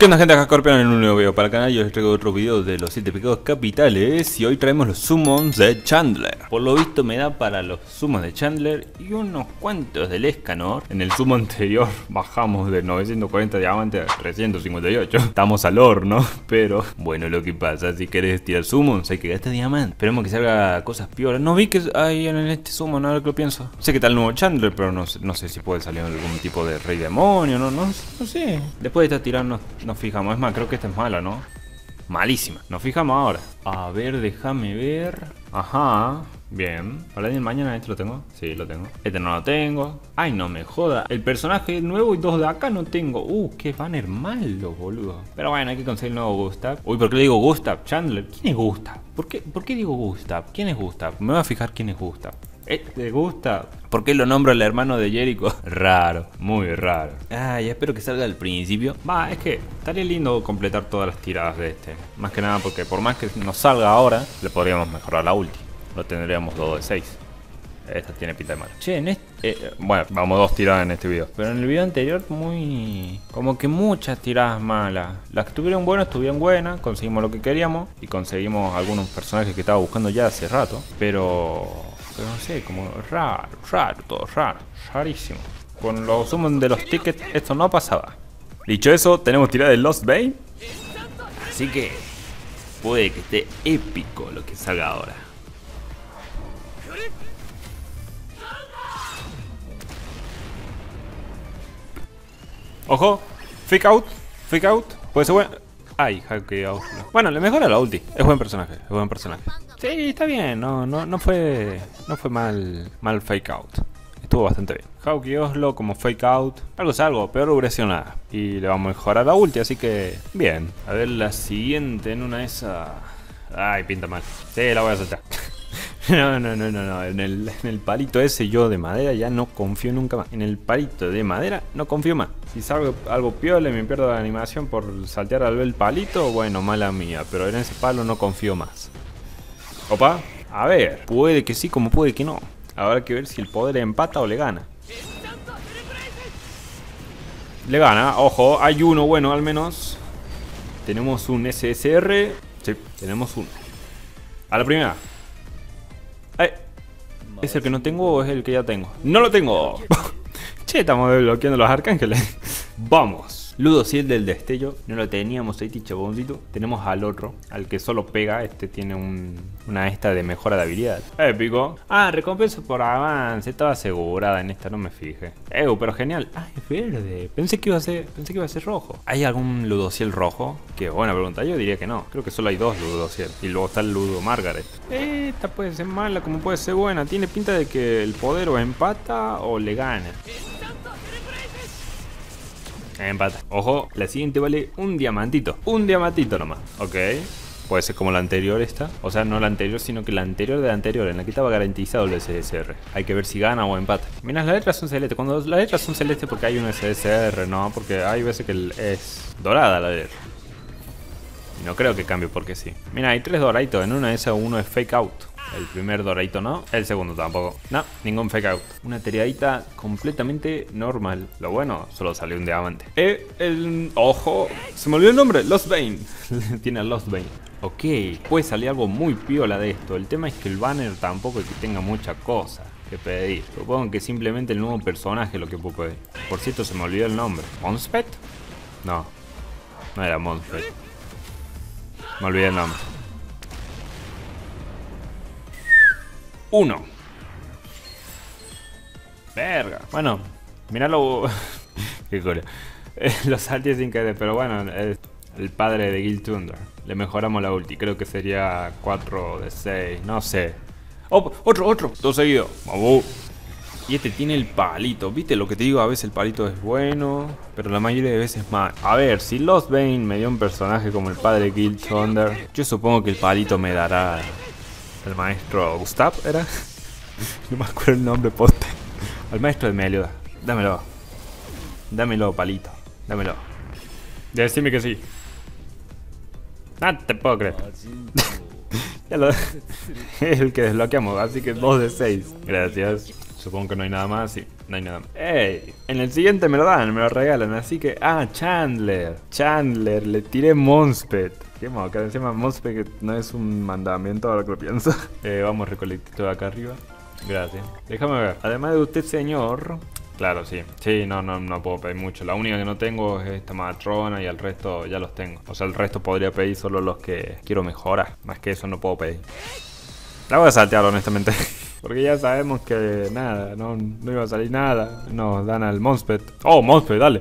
¿Qué onda, gente? Acá Scorpion en un nuevo video para el canal. Yo les traigo otro video de los 7 pecados capitales. Y hoy traemos los summons de Chandler. Por lo visto me da para los summons de Chandler y unos cuantos del Escanor. En el summon anterior bajamos de 940 diamantes a 358. Estamos al horno, pero bueno, lo que pasa, si querés tirar summons hay que gastar diamantes. Esperemos que salga cosas pioras. No vi que hay en este summon, ahora que lo pienso. Sé que está el nuevo Chandler, pero no sé si puede salir algún tipo de rey demonio, no sé. Después de esta tirada nos fijamos. Es más, creo que esta es mala, ¿no? Malísima. Nos fijamos ahora. A ver, déjame ver. Ajá. Bien. Para el mañana este lo tengo. Sí, lo tengo. Este no lo tengo. Ay, no me joda. El personaje nuevo y dos de acá no tengo. Qué banner malo, boludo. Pero bueno, hay que conseguir el nuevo Gustav. Uy, ¿por qué le digo Gustav? Chandler. ¿Quién es Gustav? ¿Por qué digo Gustav? ¿Quién es Gustav? Me voy a fijar quién es Gustav. ¿Te gusta? ¿Por qué lo nombro el hermano de Jericho? Raro, muy raro. Ya espero que salga al principio. Es que estaría lindo completar todas las tiradas de este. Más que nada porque por más que nos salga ahora, le podríamos mejorar la ulti. Lo tendríamos 2 de 6. Esta tiene pinta de mal. Che, en este... bueno, vamos 2 tiradas en este video. Pero en el video anterior como que muchas tiradas malas. Las que estuvieron buenas, conseguimos lo que queríamos. Y conseguimos algunos personajes que estaba buscando ya hace rato. Pero no sé, como raro, todo raro, rarísimo. Con los summons de los tickets esto no pasaba. Dicho eso, tenemos tirada de Lost Bane. Así que puede que esté épico lo que salga ahora. Ojo, fake out, puede ser bueno. Ay, hackeado. Bueno, le mejora la ulti. Es buen personaje, Sí, está bien, no fue mal fake out. Estuvo bastante bien. Hauki Oslo como fake out. Algo es algo, peor hubiera nada. Y le vamos a mejorar la ulti, así que bien. A ver la siguiente en una de esas. Ay, pinta mal. Sí, la voy a saltar. No. En el palito ese yo de madera ya no confío nunca más. En el palito de madera no confío más. Si salgo algo piola y me pierdo la animación por saltear al ver el palito, bueno, mala mía. Pero en ese palo no confío más. Opa, a ver, puede que sí como puede que no. Habrá que ver si el poder empata o le gana. Le gana, ojo, hay uno bueno al menos. Tenemos un SSR. Sí, tenemos uno. A la primera. ¿Es el que no tengo o es el que ya tengo? ¡No lo tengo! Che, estamos desbloqueando los arcángeles. Vamos. Ludo 7 del destello. No lo teníamos ahí, chaboncito. Tenemos al otro, al que solo pega. Este tiene una esta de mejora de habilidad. Épico. Recompensa por avance. Estaba asegurada en esta, no me fijé. Pero genial. Es verde. Pensé que iba a ser rojo. ¿Hay algún Ludociel rojo? Qué buena pregunta. Yo diría que no. Creo que solo hay 2 Ludociel. Y luego está el Ludo Margaret. Esta puede ser mala como puede ser buena. Tiene pinta de que el poder o empata o le gana. Empata. Ojo, la siguiente vale un diamantito. Un diamantito nomás. Ok. Puede ser como la anterior esta. O sea, no la anterior, sino que la anterior de la anterior. En la que estaba garantizado el SSR. Hay que ver si gana o empata. Mirá, las letras son celestes. Cuando las letras son celestes porque hay un SSR, ¿no? Porque hay veces que es dorada la letra. Y no creo que cambie porque sí. Mira, hay 3 doraditos. En una de esas uno es fake out. El primer doradito no, el segundo tampoco. No, ningún fake out. Una tiradita completamente normal. Lo bueno, solo salió un diamante. Ojo, se me olvidó el nombre, Lost Bane. Tiene a Lost Bane. Ok, puede salir algo muy piola de esto. El tema es que el banner tampoco es que tenga mucha cosa que pedir. Supongo que simplemente el nuevo personaje es lo que puedo pedir. Por cierto, se me olvidó el nombre. ¿Monspet? No era Monspet. Me olvidé el nombre. 1. Verga. Bueno, miralo. Qué cola. Lo salté sin querer, pero bueno, es el padre de Gil Thunder. Le mejoramos la ulti. Creo que sería 4 de 6. No sé. Otro. 2 seguidos. Vamos. Y este tiene el palito. ¿Viste lo que te digo? A veces el palito es bueno, pero la mayoría de veces mal. A ver, si Lost Bane me dio un personaje como el padre de Gil Thunder, yo supongo que el palito me dará el maestro Gustav, ¿era? No me acuerdo el nombre poste. Al maestro de Meliodas. Dámelo, palito. Dámelo. Decime que sí. No te puedo creer. Es el que desbloqueamos, así que 2 de 6. Gracias. Supongo que no hay nada más, sí, no hay nada más. ¡Ey! En el siguiente me lo dan, me lo regalan, así que... Ah, Chandler. Chandler, le tiré Monspet. Qué modo, que encima Monspet no es un mandamiento ahora que lo pienso. Vamos, recolectito de acá arriba. Gracias. Déjame ver. Además de usted, señor... Claro, sí. Sí, no puedo pedir mucho. La única que no tengo es esta matrona y el resto ya los tengo. O sea, el resto podría pedir solo los que quiero mejorar. Más que eso no puedo pedir. La voy a saltear, honestamente. Porque ya sabemos que nada, no iba a salir nada. Nos dan al Monspet. ¡Oh, Monspet, dale!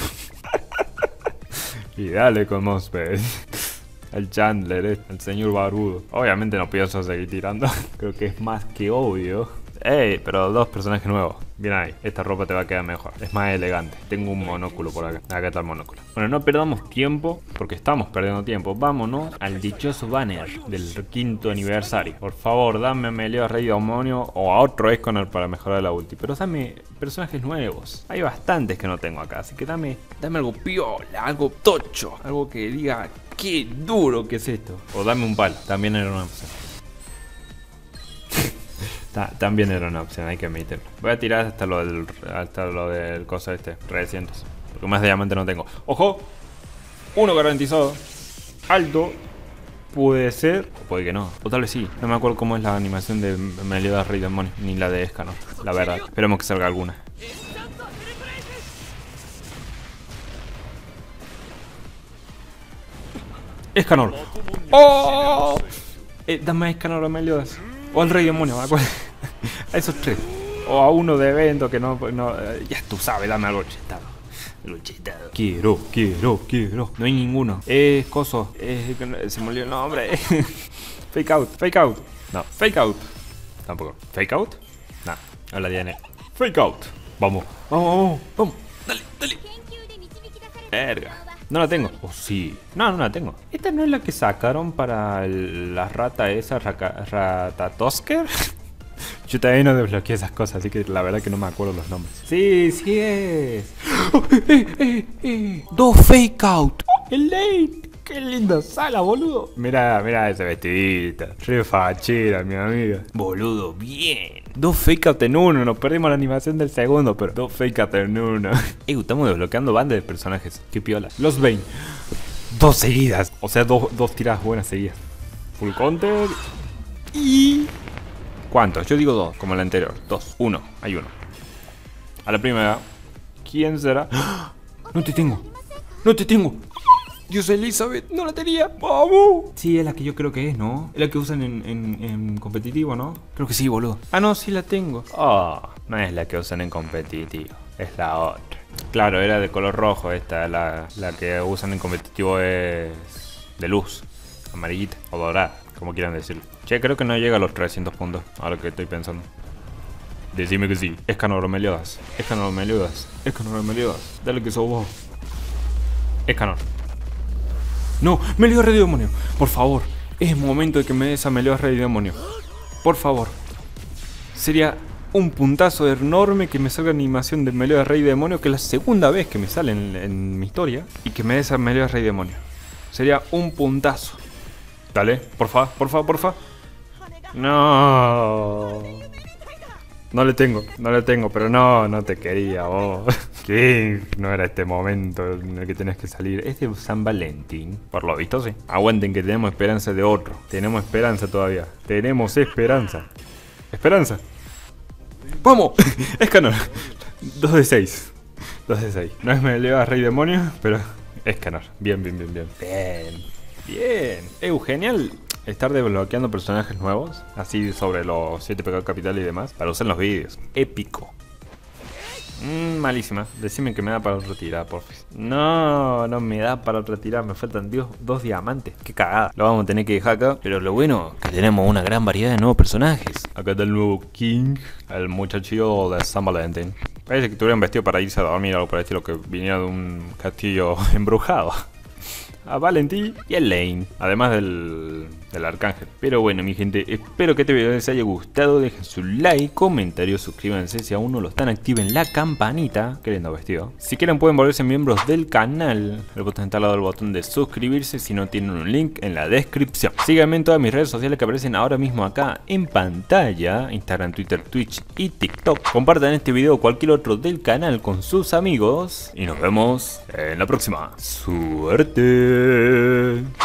Y dale con Monspet. El Chandler, el señor barbudo. Obviamente no pienso seguir tirando. Creo que es más que obvio. ¡Ey! Pero dos personajes nuevos. Bien ahí. Esta ropa te va a quedar mejor. Es más elegante. Tengo un monóculo por acá. Acá está el monóculo. Bueno, no perdamos tiempo. Porque estamos perdiendo tiempo. Vámonos al dichoso banner del 5º aniversario. Por favor, dame a Meliodas Rey Demonio o a otro Escanor para mejorar la ulti. Pero dame personajes nuevos. Hay bastantes que no tengo acá. Así que dame algo piola. Algo tocho. Algo que diga qué duro que es esto. O dame un palo. También era una opción. También era una opción, hay que admitirlo. Voy a tirar hasta lo del cosa este, recientes. Porque más diamante no tengo. ¡Ojo! Uno garantizado. Alto. Puede ser. O puede que no. O tal vez sí. No me acuerdo cómo es la animación de Meliodas Rey Demonio. Ni la de Escanor. La verdad. Esperemos que salga alguna. Escanor. ¡Oh! Dame a Escanor o Meliodas. O al Rey Demonio, ¿me acuerdo? A esos tres. O a uno de evento que no ya tú sabes, dame algo chetado. Algo chetado. Quiero. No hay ninguno. Coso. Se me olvidó el nombre. Fake out. No, fake out. Tampoco. ¿Fake out? No, no la tiene. Fake out. Vamos. Dale. Verga. No la tengo. Oh, sí. No la tengo. Esta no es la que sacaron para la rata esa, Ratatosker. Yo también no desbloqueé esas cosas, así que la verdad que no me acuerdo los nombres. Sí es. Dos fake out. El late. Qué linda sala, boludo. Mira ese vestidito. Re fachera, mi amiga. Boludo, bien. Dos fake out en uno. Nos perdimos la animación del segundo, pero dos fake out en uno. Estamos desbloqueando bandas de personajes. Qué piola. Los Bane. Dos seguidas. O sea, dos tiradas buenas seguidas. Full counter. Y... ¿cuántos? Yo digo dos, como el anterior. Dos. Uno. Hay uno. A la primera. ¿Quién será? No te tengo. Dios, Elizabeth, no la tenía. ¡Vamos! Sí, es la que yo creo que es, ¿no? Es la que usan en competitivo, ¿no? Creo que sí, boludo. Ah, no, sí la tengo. No es la que usan en competitivo. Es la otra. Claro, era de color rojo esta. La que usan en competitivo es de luz. Amarillita o dorada, como quieran decirlo. Che, creo que no llega a los 300 puntos. Ahora que estoy pensando. Decime que sí. Escanor o Meliodas. Dale que sos vos. Escanor. No, Meliodas Rey Demonio. Por favor, es momento de que me des a Meliodas Rey Demonio. Por favor. Sería un puntazo enorme que me salga animación de Meliodas Rey Demonio, que es la segunda vez que me sale en mi historia. Y que me des a Meliodas Rey Demonio. Sería un puntazo. Dale, porfa. No. No le tengo, pero no te quería vos. ¿Qué? No era este momento en el que tenés que salir. Es de San Valentín. Por lo visto, sí. Aguanten que tenemos esperanza de otro. Tenemos esperanza todavía. Tenemos esperanza. ¿Esperanza? ¡Vamos! Escanor. 2 de 6. No es Meliodas Rey Demonio, pero Escanor. Bien. Genial estar desbloqueando personajes nuevos, así sobre los 7 pecados capitales y demás, para usar en los vídeos. Épico. Malísima. Decime que me da para otra tirada, porfis. No me da para otra tirada. Me faltan 2 diamantes. Qué cagada. Lo vamos a tener que dejar acá. Pero lo bueno que tenemos una gran variedad de nuevos personajes. Acá está el nuevo King, el muchachillo de San Valentín. Parece que tuvieran vestido para irse a dormir o algo por el estilo, que viniera de un castillo embrujado. A Valentín y el Lane. Además del del arcángel. Pero bueno, mi gente, espero que este video les haya gustado. Dejen su like, comentario, suscríbanse si aún no lo están, activen la campanita. Qué lindo vestido. Si quieren pueden volverse miembros del canal. El botón está al lado del botón de suscribirse. Si no, tienen un link en la descripción. Síganme en todas mis redes sociales que aparecen ahora mismo acá en pantalla: Instagram, Twitter, Twitch y TikTok. Compartan este video o cualquier otro del canal con sus amigos y nos vemos en la próxima. ¡Suerte!